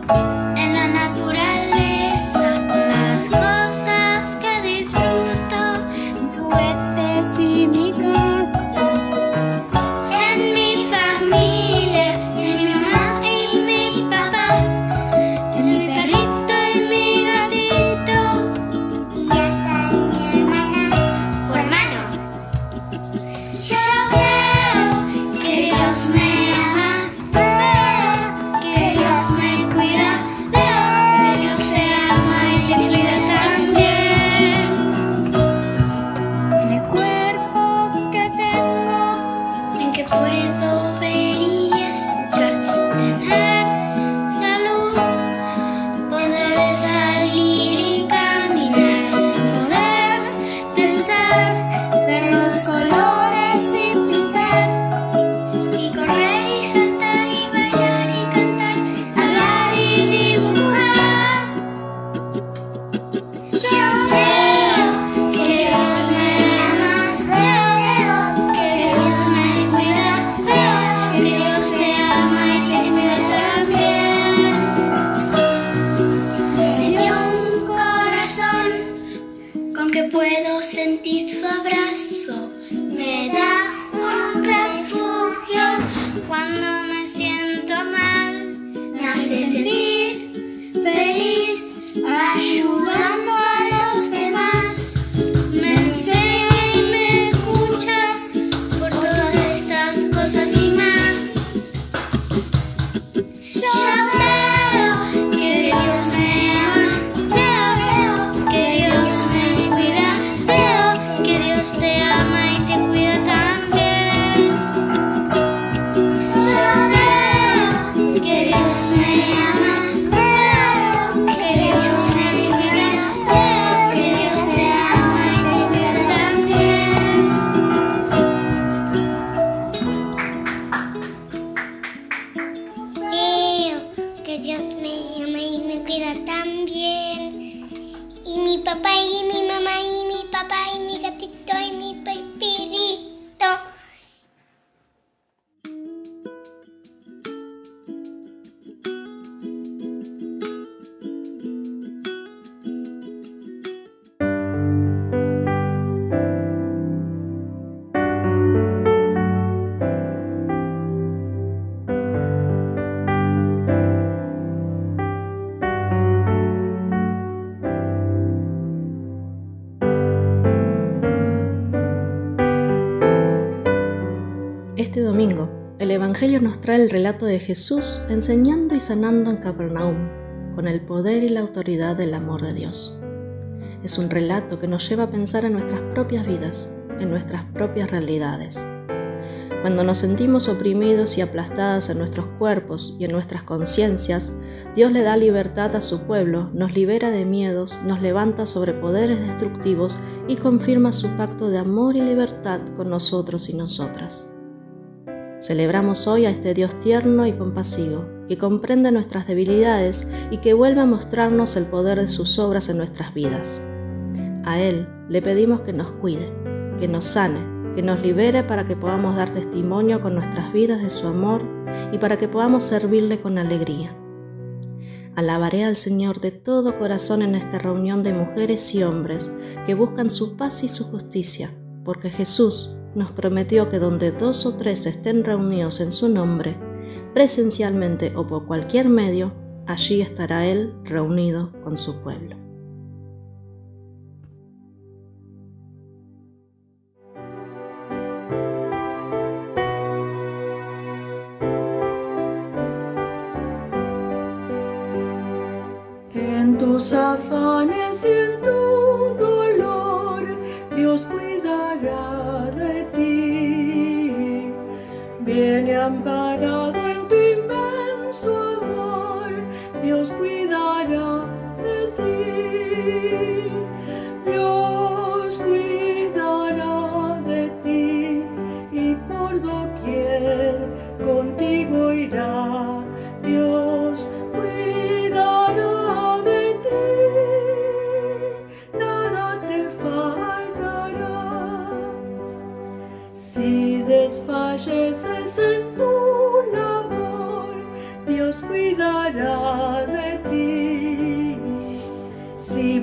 En la naturaleza, las cosas que disfruto, mis juguetes y mi casa. En mi familia, en mi mamá y mi papá, en mi perrito y mi gatito, y hasta en mi hermana o hermano. Yo veo que Dios me ama, veo que Dios me cuida, veo que Dios te ama y te cuida también. En el cuerpo que tengo, en que puedo ver y escuchar, tener salud, poder salir y caminar, poder pensar, ver los colores y pintar, y correr y saltar y bailar y cantar, hablar y dibujar. Yo veo que Dios me ama, veo que Dios me cuida, veo que Dios te ama y te cuida también. Me dio un corazón con que puedo sentir su abrazo, me da un refugio cuando me siento mal, me hace sentir feliz, ayudando a los demás, me enseña y me escucha por todas estas cosas y más. Yo veo que Dios me ama, veo que Dios me cuida, veo que Dios te ama y te cuida también. Yo veo que Dios me ama, veo que Dios me cuida, veo que Dios te ama y te cuida también. Veo que Dios me ama y me cuida también. Y mi papá y mi mamá y mi papá y mi gatito y mi pepirito. Este domingo, el Evangelio nos trae el relato de Jesús enseñando y sanando en Capernaum, con el poder y la autoridad del amor de Dios. Es un relato que nos lleva a pensar en nuestras propias vidas, en nuestras propias realidades. Cuando nos sentimos oprimidos y aplastados en nuestros cuerpos y en nuestras conciencias, Dios le da libertad a su pueblo, nos libera de miedos, nos levanta sobre poderes destructivos y confirma su pacto de amor y libertad con nosotros y nosotras. Celebramos hoy a este Dios tierno y compasivo, que comprende nuestras debilidades y que vuelve a mostrarnos el poder de sus obras en nuestras vidas. A Él le pedimos que nos cuide, que nos sane, que nos libere para que podamos dar testimonio con nuestras vidas de su amor y para que podamos servirle con alegría. Alabaré al Señor de todo corazón en esta reunión de mujeres y hombres que buscan su paz y su justicia, porque Jesús nos prometió que donde 2 o 3 estén reunidos en su nombre, presencialmente o por cualquier medio, allí estará Él reunido con su pueblo. En tus afanes y en tu dolor, Dios cuidará de ti. Viene amparado en tu inmenso amor, Dios cuidará de ti. Dios cuidará de ti y por doquier contigo irá. Dios cuidará de ti, nada te faltará. Si desfalleces en tu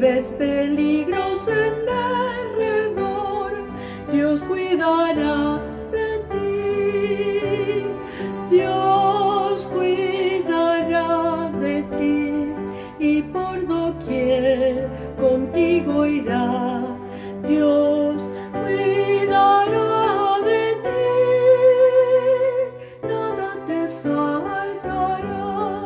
ves peligros en derredor, Dios cuidará de ti. Dios cuidará de ti y por doquier contigo irá. Dios cuidará de ti, nada te faltará.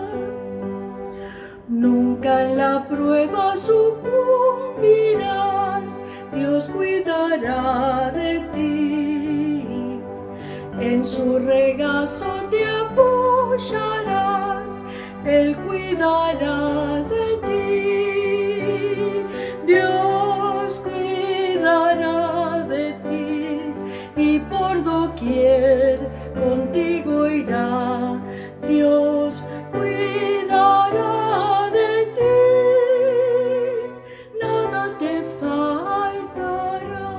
Nunca en la prueba sucumbirás, Dios cuidará de ti. En su regazo te apoyarás, Él cuidará de ti. Dios cuidará de ti y por doquier contigo irá. Dios cuidará de ti, nada te faltará.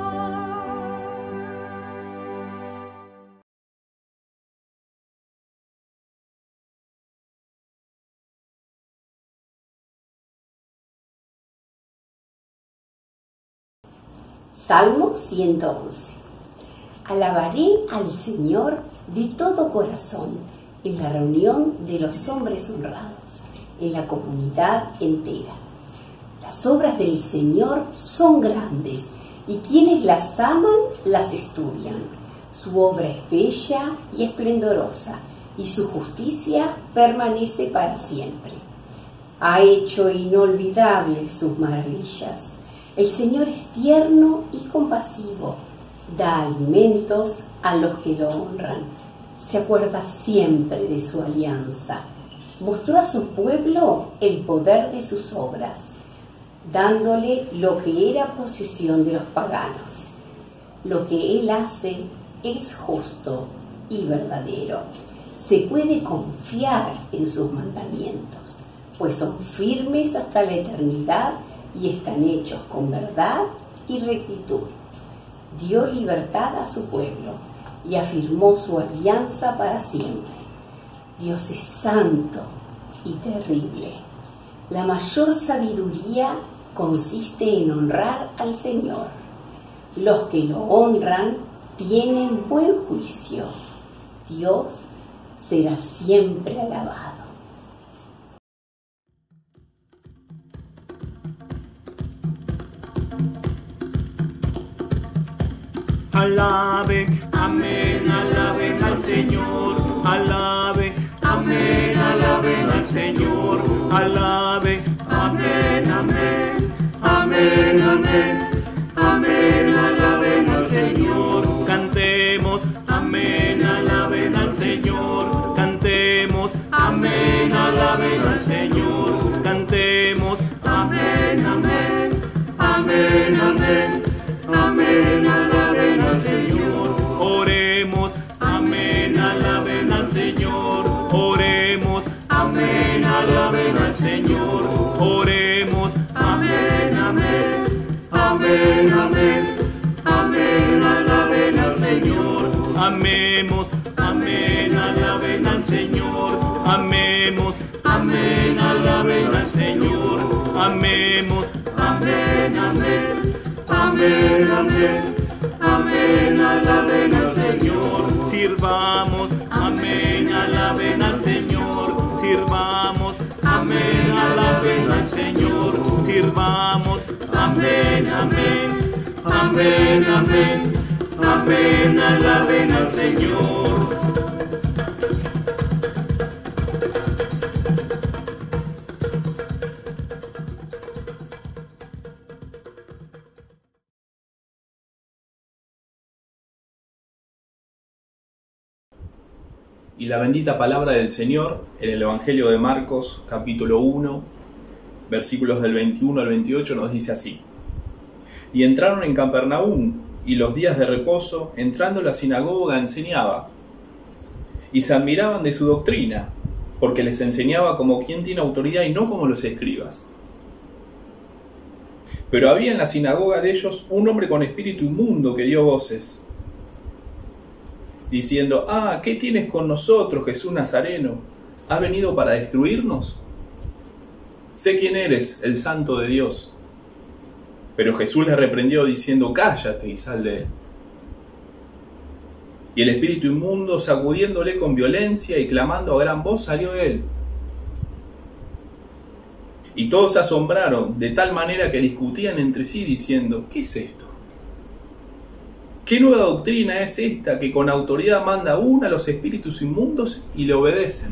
Salmo 111. Alabaré al Señor de todo corazón en la reunión de los hombres honrados, en la comunidad entera. Las obras del Señor son grandes y quienes las aman las estudian. Su obra es bella y esplendorosa y su justicia permanece para siempre. Ha hecho inolvidables sus maravillas. El Señor es tierno y compasivo, da alimentos a los que lo honran. Se acuerda siempre de su alianza. Mostró a su pueblo el poder de sus obras, dándole lo que era posesión de los paganos. Lo que Él hace es justo y verdadero. Se puede confiar en sus mandamientos, pues son firmes hasta la eternidad y están hechos con verdad y rectitud. Dio libertad a su pueblo y afirmó su alianza para siempre. Dios es santo y terrible. La mayor sabiduría consiste en honrar al Señor. Los que lo honran tienen buen juicio. Dios será siempre alabado. Alaben, amén, alaben al Señor. Alaben, amén, alaben al Señor. Alaben, amén, amén, amén, amén, amén, alaben al Señor. Cantemos, amén, alaben al Señor. Cantemos, amén, alaben al Señor. Cantemos, amén, amén, amén, amén, amén, alaben al Señor. Oremos, amén, alaben al Señor. Oremos, amén, alaben al Señor. Oremos, amén, amén, amén, amén, amén, alaben al Señor. Amemos, amén, alaben al Señor. Amemos, amén, alaben al Señor. Amemos, amén, amén, amén, amén, amén, alaben al Señor. Sirvamos, amén, alaben al Señor. Sirvamos, amén, alaben al Señor. Sirvamos, amén, amén, amén, amén, amén, alaben al Señor. Y la bendita palabra del Señor en el Evangelio de Marcos, capítulo 1, versículos del 21 al 28, nos dice así: Y entraron en Capernaum, y los días de reposo, entrando en la sinagoga, enseñaba. Y se admiraban de su doctrina, porque les enseñaba como quien tiene autoridad y no como los escribas. Pero había en la sinagoga de ellos un hombre con espíritu inmundo que dio voces, diciendo: ¿Qué tienes con nosotros, Jesús Nazareno? ¿Has venido para destruirnos? Sé quién eres, el Santo de Dios. Pero Jesús le reprendió diciendo: cállate y sal de él. Y el espíritu inmundo, sacudiéndole con violencia y clamando a gran voz, salió de él. Y todos se asombraron de tal manera que discutían entre sí diciendo: ¿qué es esto? ¿Qué nueva doctrina es esta que con autoridad manda aún a los espíritus inmundos y le obedecen?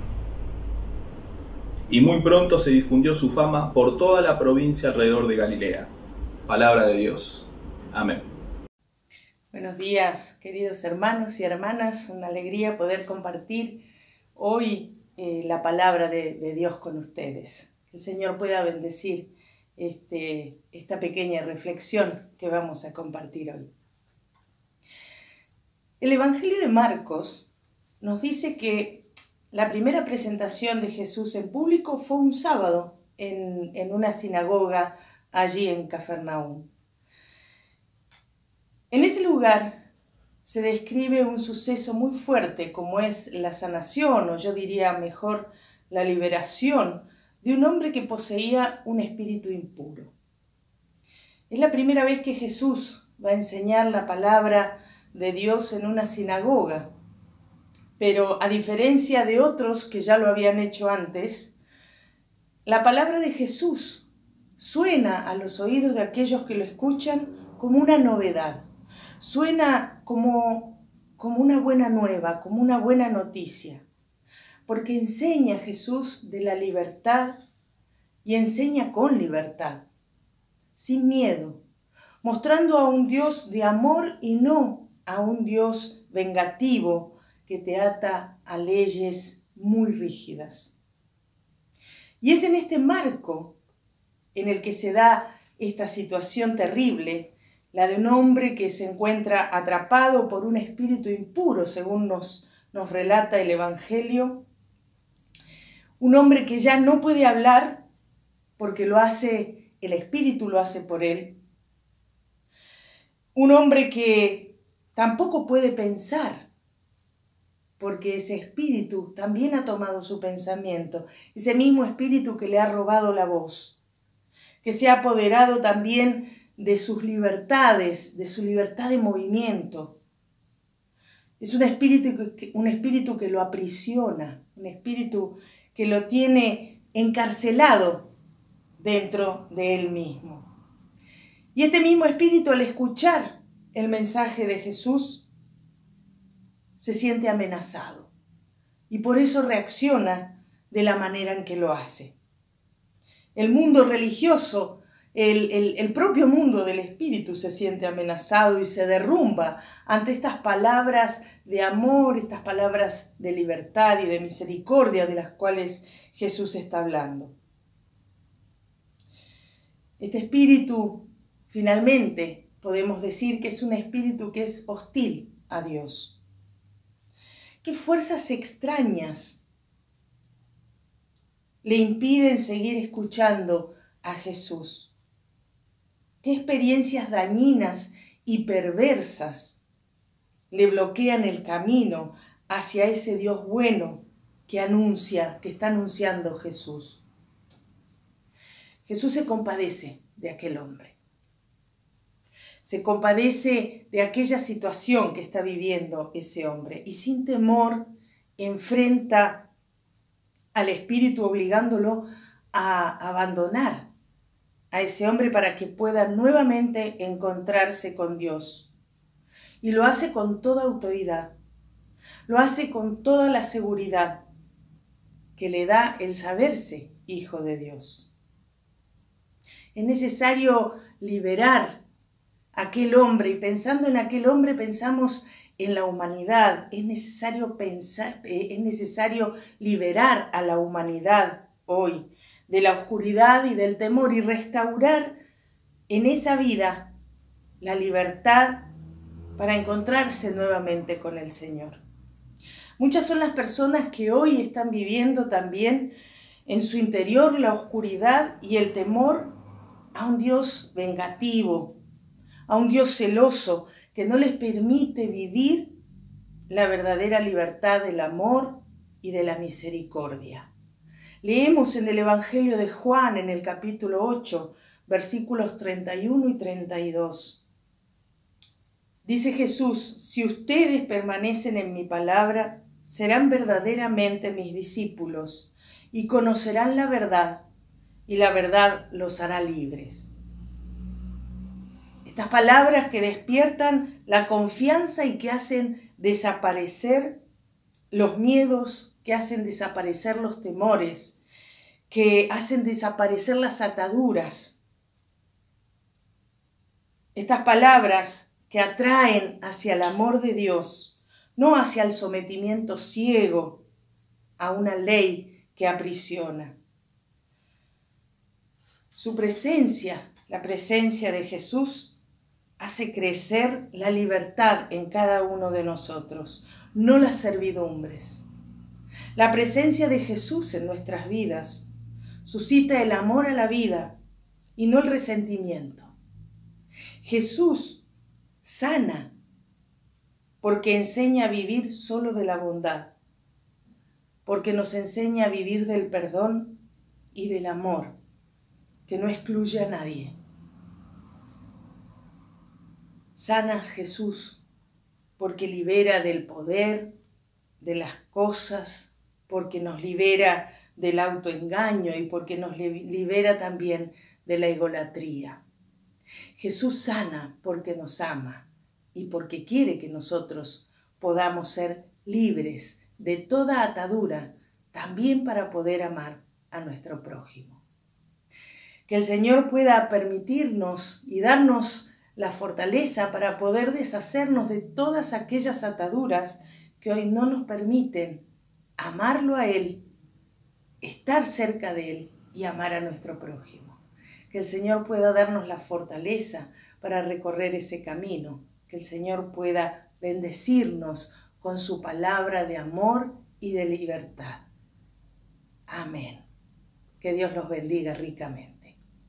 Y muy pronto se difundió su fama por toda la provincia alrededor de Galilea. Palabra de Dios. Amén. Buenos días, queridos hermanos y hermanas. Una alegría poder compartir hoy la palabra de Dios con ustedes. Que el Señor pueda bendecir esta pequeña reflexión que vamos a compartir hoy. El Evangelio de Marcos nos dice que la primera presentación de Jesús en público fue un sábado en una sinagoga allí en Cafarnaúm. En ese lugar se describe un suceso muy fuerte como es la sanación, o yo diría mejor la liberación de un hombre que poseía un espíritu impuro. Es la primera vez que Jesús va a enseñar la palabra de Dios en una sinagoga, pero a diferencia de otros que ya lo habían hecho antes, la palabra de Jesús suena a los oídos de aquellos que lo escuchan como una novedad. Suena como una buena nueva, como una buena noticia, porque enseña Jesús de la libertad y enseña con libertad, sin miedo, mostrando a un Dios de amor y no a un Dios vengativo que te ata a leyes muy rígidas. Y es en este marco en el que se da esta situación terrible, la de un hombre que se encuentra atrapado por un espíritu impuro, según nos relata el Evangelio. Un hombre que ya no puede hablar porque el espíritu lo hace por él. Un hombre que tampoco puede pensar porque ese espíritu también ha tomado su pensamiento, ese mismo espíritu que le ha robado la voz, que se ha apoderado también de sus libertades, de su libertad de movimiento. Es un espíritu que lo aprisiona, un espíritu que lo tiene encarcelado dentro de él mismo. Y este mismo espíritu, al escuchar el mensaje de Jesús, se siente amenazado y por eso reacciona de la manera en que lo hace. El mundo religioso, el propio mundo del espíritu se siente amenazado y se derrumba ante estas palabras de amor, estas palabras de libertad y de misericordia de las cuales Jesús está hablando. Este espíritu, finalmente, podemos decir que es un espíritu que es hostil a Dios. ¿Qué fuerzas extrañas le impiden seguir escuchando a Jesús? ¿Qué experiencias dañinas y perversas le bloquean el camino hacia ese Dios bueno que está anunciando Jesús? Jesús se compadece de aquel hombre. Se compadece de aquella situación que está viviendo ese hombre y sin temor enfrenta al espíritu obligándolo a abandonar a ese hombre para que pueda nuevamente encontrarse con Dios. Y lo hace con toda autoridad, lo hace con toda la seguridad que le da el saberse hijo de Dios. Es necesario liberar a aquel hombre, y pensando en aquel hombre pensamos en la humanidad. Es necesario liberar a la humanidad hoy de la oscuridad y del temor y restaurar en esa vida la libertad para encontrarse nuevamente con el Señor. Muchas son las personas que hoy están viviendo también en su interior la oscuridad y el temor a un Dios vengativo, a un Dios celoso que no les permite vivir la verdadera libertad del amor y de la misericordia. Leemos en el Evangelio de Juan, en el capítulo 8, versículos 31 y 32. Dice Jesús: si ustedes permanecen en mi palabra, serán verdaderamente mis discípulos y conocerán la verdad, y la verdad los hará libres. Estas palabras que despiertan la confianza y que hacen desaparecer los miedos, que hacen desaparecer los temores, que hacen desaparecer las ataduras. Estas palabras que atraen hacia el amor de Dios, no hacia el sometimiento ciego a una ley que aprisiona. Su presencia, la presencia de Jesús, hace crecer la libertad en cada uno de nosotros, no las servidumbres. La presencia de Jesús en nuestras vidas suscita el amor a la vida y no el resentimiento. Jesús sana porque enseña a vivir solo de la bondad, porque nos enseña a vivir del perdón y del amor, que no excluye a nadie. Sana Jesús porque libera del poder, de las cosas, porque nos libera del autoengaño y porque nos libera también de la egolatría. Jesús sana porque nos ama y porque quiere que nosotros podamos ser libres de toda atadura, también para poder amar a nuestro prójimo. Que el Señor pueda permitirnos y darnos la fortaleza para poder deshacernos de todas aquellas ataduras que hoy no nos permiten amarlo a Él, estar cerca de Él y amar a nuestro prójimo. Que el Señor pueda darnos la fortaleza para recorrer ese camino. Que el Señor pueda bendecirnos con su palabra de amor y de libertad. Amén. Que Dios los bendiga ricamente.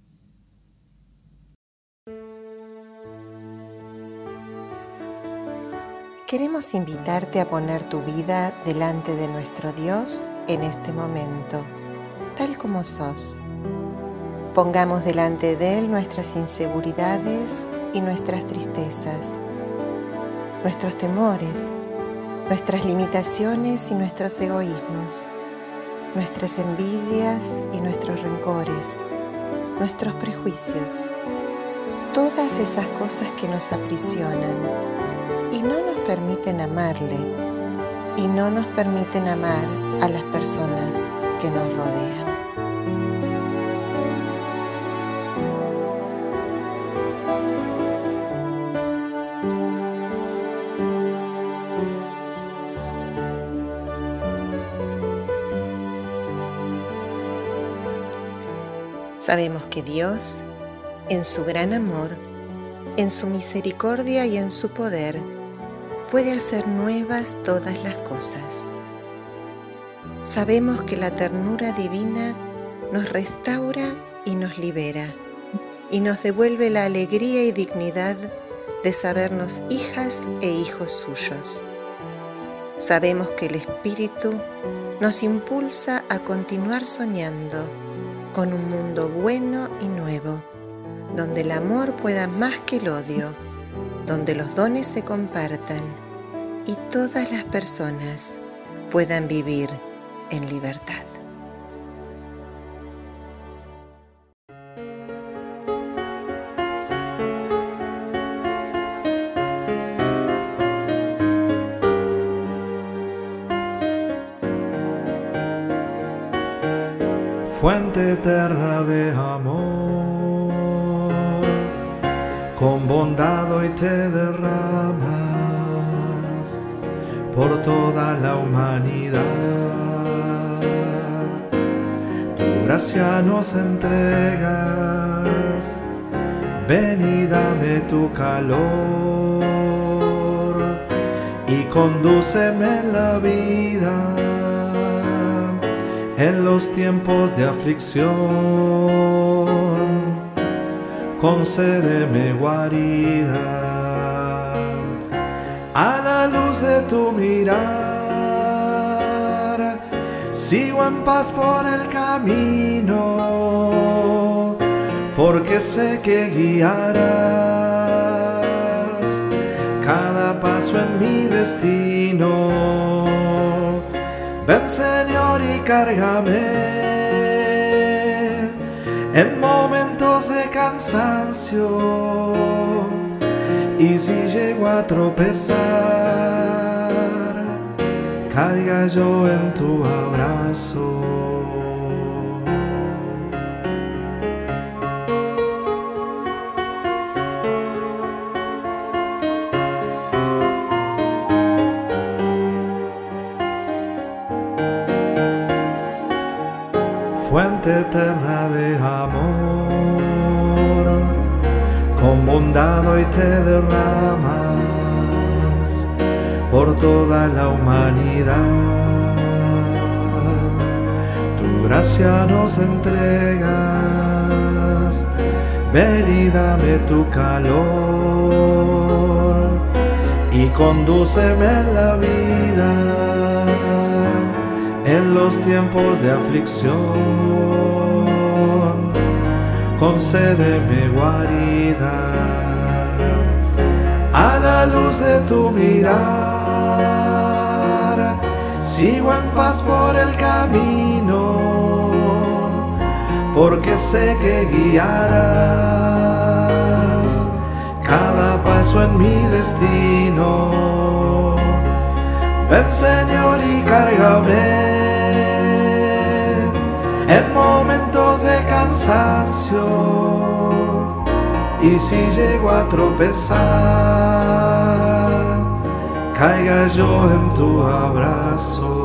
Queremos invitarte a poner tu vida delante de nuestro Dios en este momento, tal como sos. Pongamos delante de Él nuestras inseguridades y nuestras tristezas, nuestros temores, nuestras limitaciones y nuestros egoísmos, nuestras envidias y nuestros rencores, nuestros prejuicios, todas esas cosas que nos aprisionan y no nos permiten amarle y no nos permiten amar a las personas que nos rodean. Sabemos que Dios, en su gran amor, en su misericordia y en su poder, puede hacer nuevas todas las cosas. Sabemos que la ternura divina nos restaura y nos libera, y nos devuelve la alegría y dignidad de sabernos hijas e hijos suyos. Sabemos que el Espíritu nos impulsa a continuar soñando con un mundo bueno y nuevo, donde el amor pueda más que el odio, donde los dones se compartan y todas las personas puedan vivir en libertad. Fuente eterna de amor, con bondad hoy te derramas por toda la humanidad. Tu gracia nos entregas, ven y dame tu calor y condúceme en la vida en los tiempos de aflicción. Concédeme guarida a la luz de tu mirar. Sigo en paz por el camino, porque sé que guiarás cada paso en mi destino. Ven, Señor, y cárgame en momentos de cansancio, y si llego a tropezar, caiga yo en tu abrazo. Fuente eterna de amor, con bondad hoy te derramas por toda la humanidad. Tu gracia nos entregas, ven y dame tu calor y condúceme en la vida, en los tiempos de aflicción. Concédeme guarida a la luz de tu mirar. Sigo en paz por el camino, porque sé que guiarás cada paso en mi destino. Ven, Señor, y cárgame en momentos de cansancio, y si llego a tropezar, caiga yo en tu abrazo.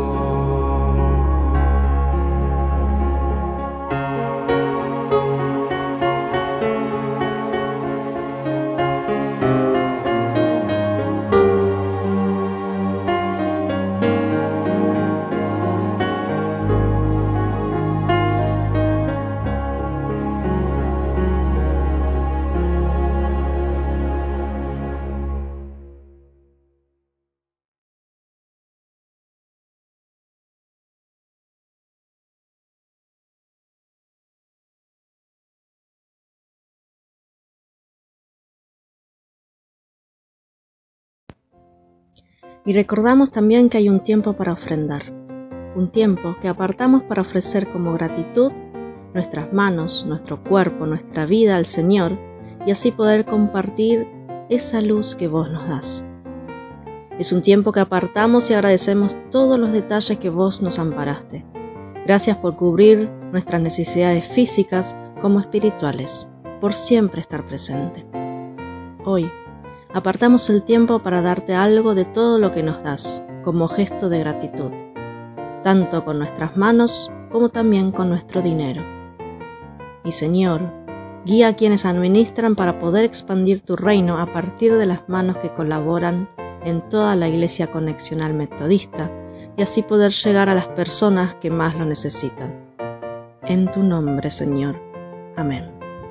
Y recordamos también que hay un tiempo para ofrendar, un tiempo que apartamos para ofrecer como gratitud nuestras manos, nuestro cuerpo, nuestra vida al Señor, y así poder compartir esa luz que vos nos das. Es un tiempo que apartamos y agradecemos todos los detalles que vos nos amparaste. Gracias por cubrir nuestras necesidades físicas como espirituales, por siempre estar presente. Hoy, apartamos el tiempo para darte algo de todo lo que nos das, como gesto de gratitud, tanto con nuestras manos como también con nuestro dinero. Y Señor, guía a quienes administran para poder expandir tu reino a partir de las manos que colaboran en toda la Iglesia Conexional Metodista, y así poder llegar a las personas que más lo necesitan. En tu nombre, Señor. Amén.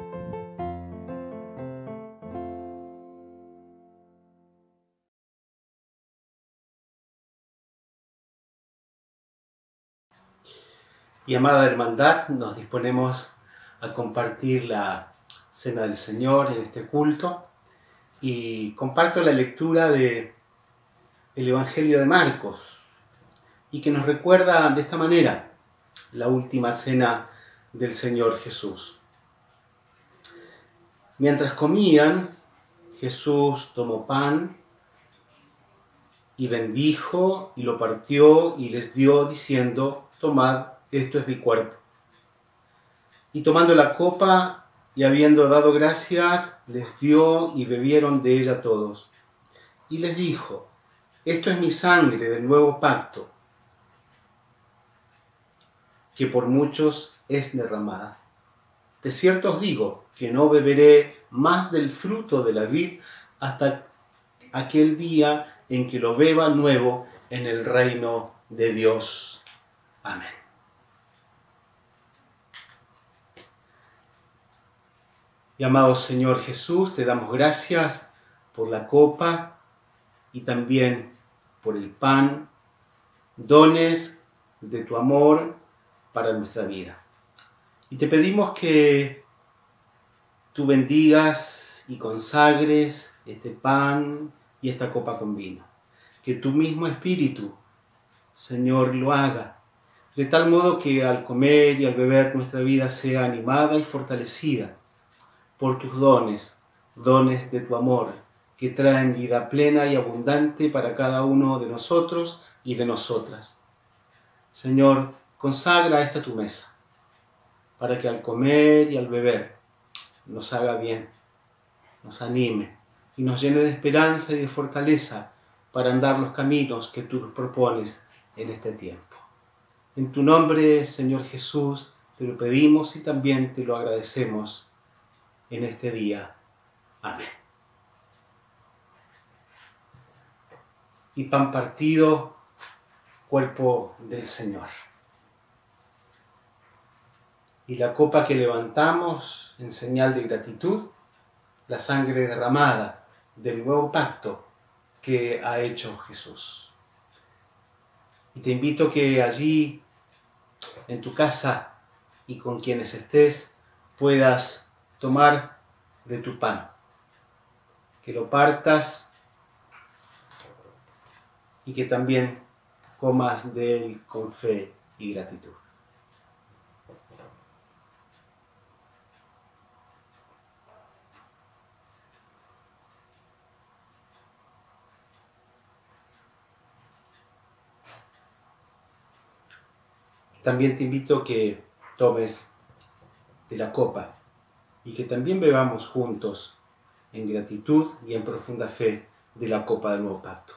Y amada hermandad, nos disponemos a compartir la Cena del Señor en este culto, y comparto la lectura del Evangelio de Marcos, y que nos recuerda de esta manera la última cena del Señor Jesús. Mientras comían, Jesús tomó pan y bendijo y lo partió y les dio, diciendo: tomad, esto es mi cuerpo. Y tomando la copa y habiendo dado gracias, les dio y bebieron de ella todos. Y les dijo: esto es mi sangre del nuevo pacto, que por muchos es derramada. De cierto os digo que no beberé más del fruto de la vid hasta aquel día en que lo beba nuevo en el reino de Dios. Amén. Y amado Señor Jesús, te damos gracias por la copa y también por el pan, dones de tu amor para nuestra vida. Y te pedimos que tú bendigas y consagres este pan y esta copa con vino. Que tu mismo Espíritu, Señor, lo haga, de tal modo que al comer y al beber nuestra vida sea animada y fortalecida por tus dones, dones de tu amor, que traen vida plena y abundante para cada uno de nosotros y de nosotras. Señor, consagra esta tu mesa, para que al comer y al beber nos haga bien, nos anime y nos llene de esperanza y de fortaleza para andar los caminos que tú nos propones en este tiempo. En tu nombre, Señor Jesús, te lo pedimos y también te lo agradecemos en este día. Amén. Y pan partido, cuerpo del Señor. Y la copa que levantamos en señal de gratitud, la sangre derramada del nuevo pacto que ha hecho Jesús. Y te invito que allí, en tu casa y con quienes estés, puedas tomar de tu pan, que lo partas y que también comas de él con fe y gratitud. También te invito que tomes de la copa y que también bebamos juntos en gratitud y en profunda fe de la copa del nuevo pacto.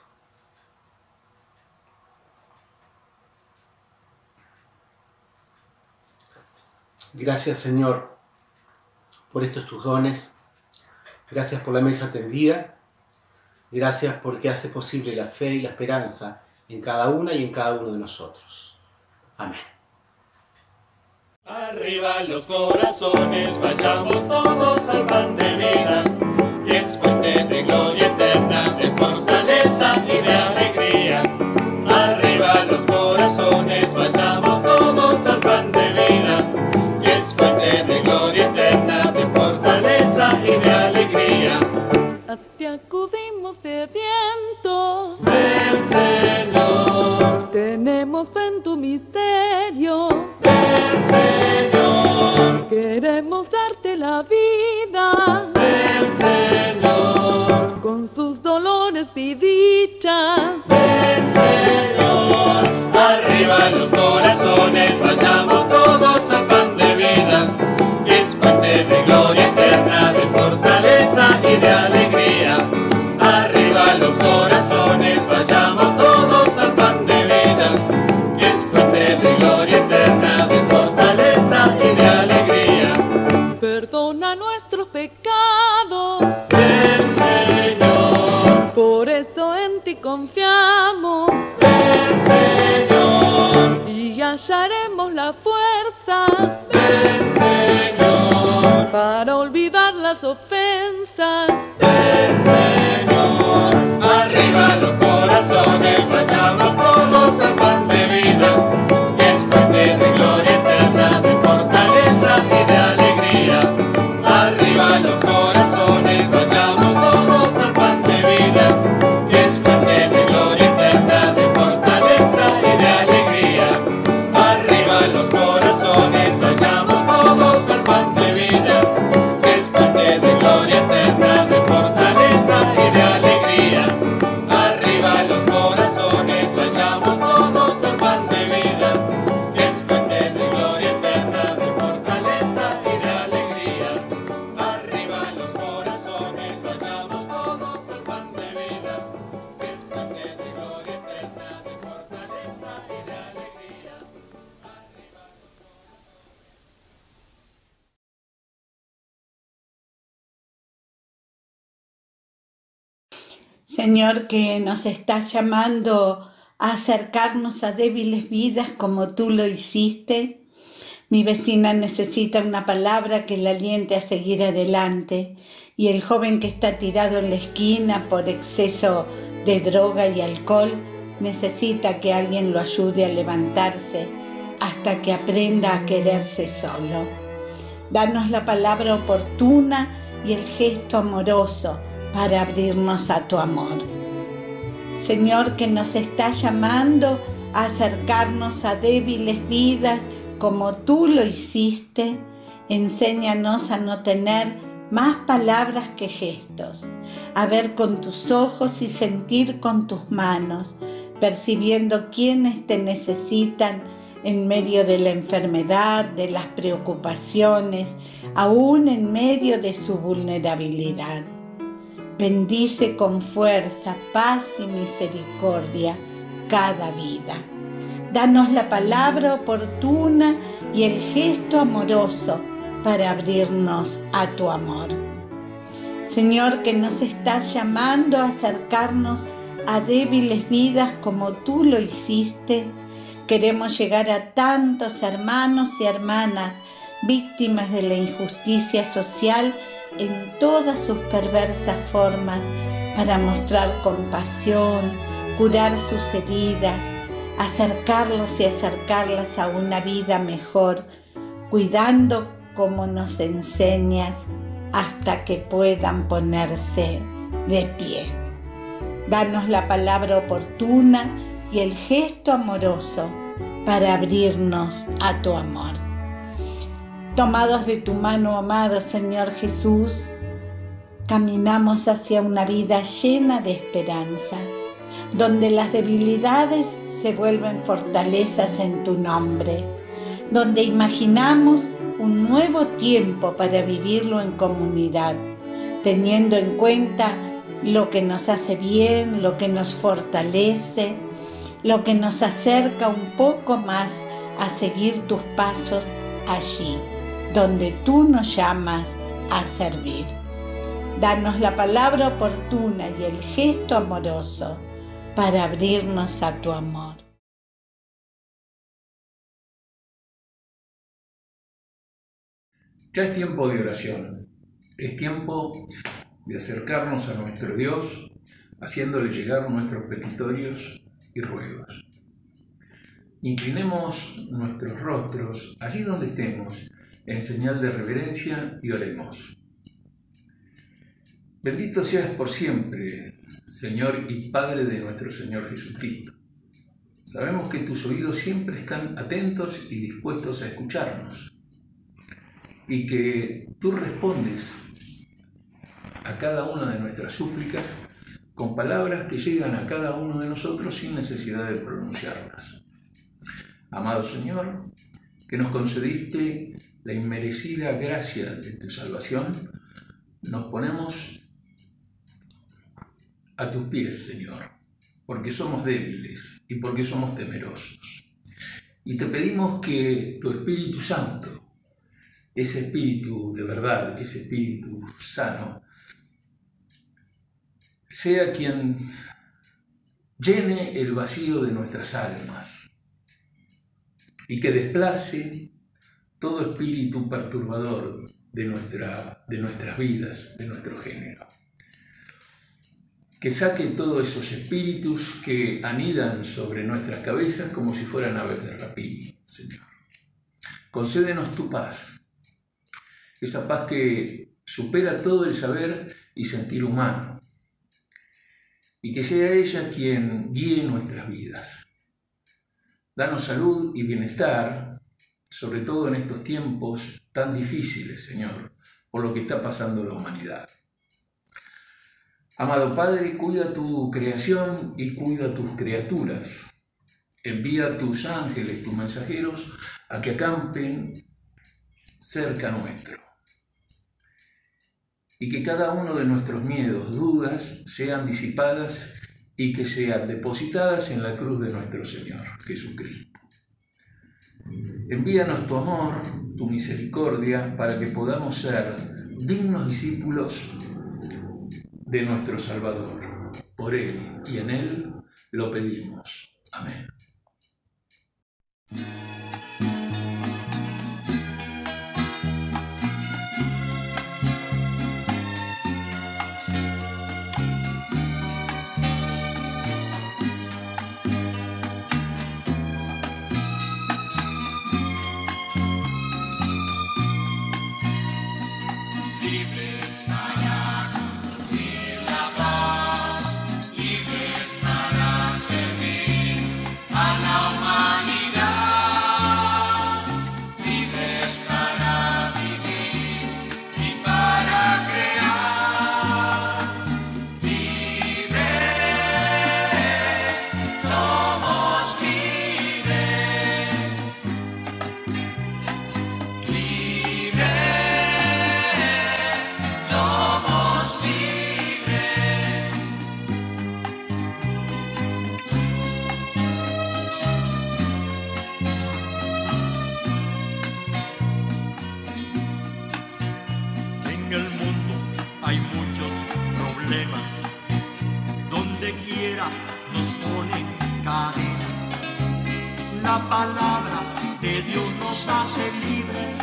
Gracias, Señor, por estos tus dones. Gracias por la mesa tendida. Gracias porque hace posible la fe y la esperanza en cada una y en cada uno de nosotros. Amén. Arriba los corazones, vayamos todos al pan de vida, que es fuente de gloria eterna, de fortaleza y de alegría. Arriba los corazones, vayamos todos al pan de vida, que es fuente de gloria eterna, de fortaleza y de alegría. A ti acudimos sedientos, Ven, Señor. Tenemos fe en tu misterio. Ven, Señor. Queremos darte la vida. Ven, Señor. Con sus dolores y dichas. Ven, Señor. Arriba los corazones, vayamos todos al pan de vida, que es fuente de gloria eterna, de fortaleza y de alegría. Arriba los corazones, vayamos todos al pan de vida, que es fuente de gloria eterna, de fortaleza y de alegría. Perdona nuestros pecados. Ven, Señor. Por eso en ti confiamos. Ven, Señor. Y hallaremos la fuerza. Ven, Señor. Para olvidar las ofensas. Ven, Señor. Arriba los corazones, vayamos todos al pan de vida, que es fuente de gloria eterna, de fortaleza y de alegría. Arriba los corazones, vayamos todos al pan de vida, que es fuente de gloria eterna, de fortaleza y de alegría. Arriba los corazones, vayamos todos al pan de vida, que es fuente de gloria eterna, de fortaleza y de alegría. Arriba los corazones, vayamos todos al pan de vida, que es fuente de gloria eterna, de fortaleza y de alegría. Arriba los corazones, vayamos todos al pan de vida, que es fuente de gloria eterna, de fortaleza y de alegría. Señor, que nos estás llamando a acercarnos a débiles vidas como tú lo hiciste. Mi vecina necesita una palabra que la aliente a seguir adelante, y el joven que está tirado en la esquina por exceso de droga y alcohol necesita que alguien lo ayude a levantarse hasta que aprenda a quererse solo. Danos la palabra oportuna y el gesto amoroso para abrirnos a tu amor. Señor, que nos estás llamando a acercarnos a débiles vidas como tú lo hiciste, enséñanos a no tener más palabras que gestos, a ver con tus ojos y sentir con tus manos, percibiendo quienes te necesitan en medio de la enfermedad, de las preocupaciones, aún en medio de su vulnerabilidad. Bendice con fuerza, paz y misericordia cada vida. Danos la palabra oportuna y el gesto amoroso para abrirnos a tu amor. Señor, que nos estás llamando a acercarnos a débiles vidas como tú lo hiciste, queremos llegar a tantos hermanos y hermanas víctimas de la injusticia social en todas sus perversas formas para mostrar compasión, curar sus heridas, acercarlos y acercarlas a una vida mejor, cuidando como nos enseñas hasta que puedan ponerse de pie. Danos la palabra oportuna y el gesto amoroso para abrirnos a tu amor. Tomados de tu mano, amado Señor Jesús, caminamos hacia una vida llena de esperanza, donde las debilidades se vuelven fortalezas en tu nombre, donde imaginamos un nuevo tiempo para vivirlo en comunidad, teniendo en cuenta lo que nos hace bien, lo que nos fortalece, lo que nos acerca un poco más a seguir tus pasos allí, donde tú nos llamas a servir. Danos la palabra oportuna y el gesto amoroso para abrirnos a tu amor. Ya es tiempo de oración, es tiempo de acercarnos a nuestro Dios, haciéndole llegar nuestros petitorios y ruegos. Inclinemos nuestros rostros allí donde estemos, en señal de reverencia, y oremos. Bendito seas por siempre, Señor y Padre de nuestro Señor Jesucristo. Sabemos que tus oídos siempre están atentos y dispuestos a escucharnos, y que tú respondes a cada una de nuestras súplicas con palabras que llegan a cada uno de nosotros sin necesidad de pronunciarlas. Amado Señor, que nos concediste la inmerecida gracia de tu salvación, nos ponemos a tus pies, Señor, porque somos débiles y porque somos temerosos. Y te pedimos que tu Espíritu Santo, ese Espíritu de verdad, ese Espíritu sano, sea quien llene el vacío de nuestras almas y que desplace todo espíritu perturbador de nuestras vidas, de nuestro género. Que saque todos esos espíritus que anidan sobre nuestras cabezas como si fueran aves de rapina, Señor. Concédenos tu paz, esa paz que supera todo el saber y sentir humano, y que sea ella quien guíe nuestras vidas. Danos salud y bienestar, sobre todo en estos tiempos tan difíciles, Señor, por lo que está pasando la humanidad. Amado Padre, cuida tu creación y cuida tus criaturas. Envía tus ángeles, tus mensajeros, a que acampen cerca nuestro. Y que cada uno de nuestros miedos, dudas, sean disipadas y que sean depositadas en la cruz de nuestro Señor Jesucristo. Envíanos tu amor, tu misericordia, para que podamos ser dignos discípulos de nuestro Salvador. Por Él y en Él lo pedimos. Amén. problemas, donde quiera nos ponen cadenas. La palabra de Dios nos hace libres,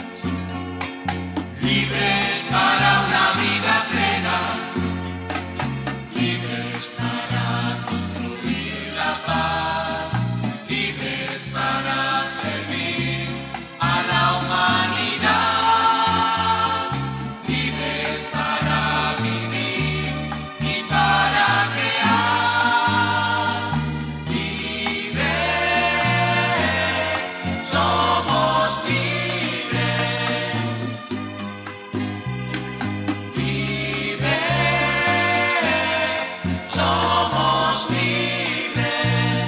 libres para una vida plena, libres para construir la paz, libres para servir a la humanidad, libres para vivir y para crear, libres, somos libres, libres, somos libres.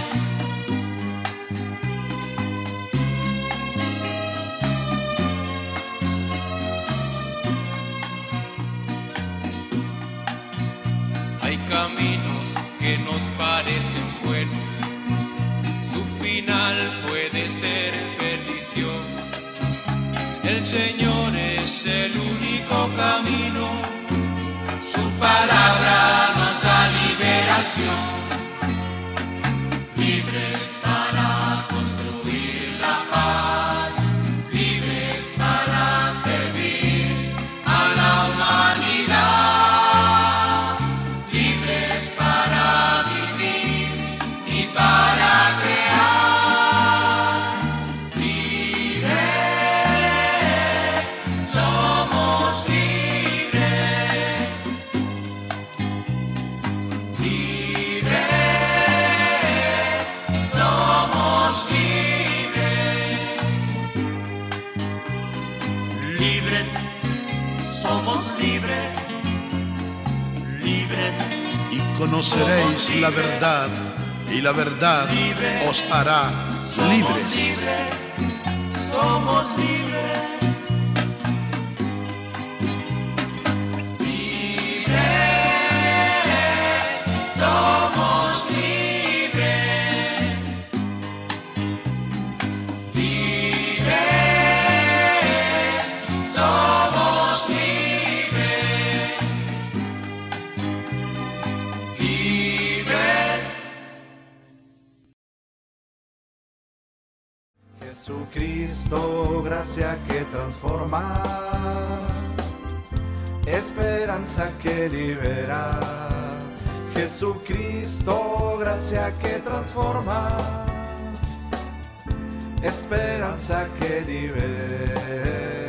Hay caminos que nos parecen buenos, su final puede ser perdición. El Señor es el único camino, su palabra nos da liberación. Libres para construir la paz, libres para servir a la humanidad, libres para vivir y para crear, libres, somos libres, libres, somos libres, libres, somos libres, libres. Y conoceréis la verdad, y la verdad os hará libres. Somos libres, libres, somos libres, libres, somos libres, libres. Jesucristo, gracia que transforma, esperanza que libera. Jesucristo, gracia que transforma, esperanza que libera.